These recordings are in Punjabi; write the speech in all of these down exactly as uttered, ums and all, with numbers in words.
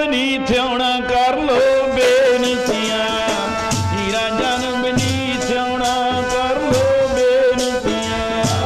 ਨੀ ਥਿਉਣਾ ਕਰ ਲੋ ਬੇਨਤੀਆਂ, ਹੀਰਾ ਜਨਮ ਨੀ ਥਿਉਣਾ ਕਰ ਲੋ ਬੇਨਤੀਆਂ।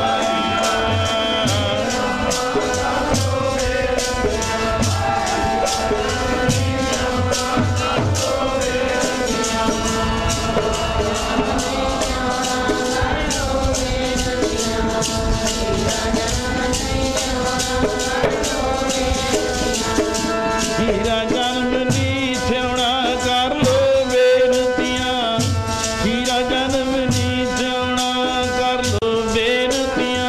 ਹੀਰਾ ਜਨਮ ਨੀ ਥਿਉਣਾ ਕਰ ਲੋ ਬੇਨਤੀਆਂ, ਹੀਰਾ ਜਨਮ ਨੀ ਥਿਉਣਾ ਕਰ ਲੋ ਬੇਨਤੀਆਂ।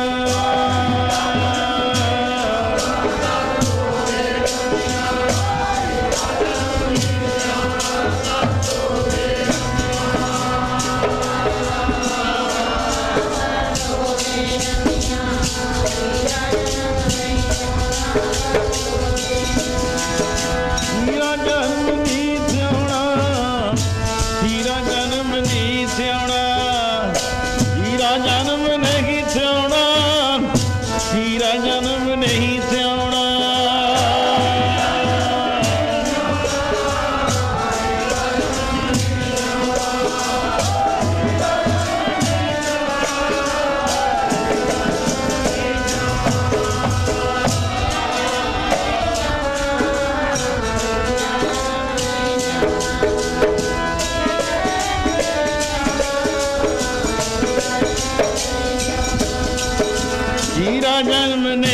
ਹੀਰਾ ਜਨਮ ਨੀ ਥਿਉਣਾ, ਹੀਰਾ ਜਨਮ ਨੀ ਥਿਉਣਾ, ਹੀਰਾ ਜਨਮ ਨਹੀਂ ਥਿਉਣਾ, ਹੀਰਾ ਜਨਮ ਨਹੀਂ ਥਿਉਣਾ। ਹੀਰਾ ਜਨਮ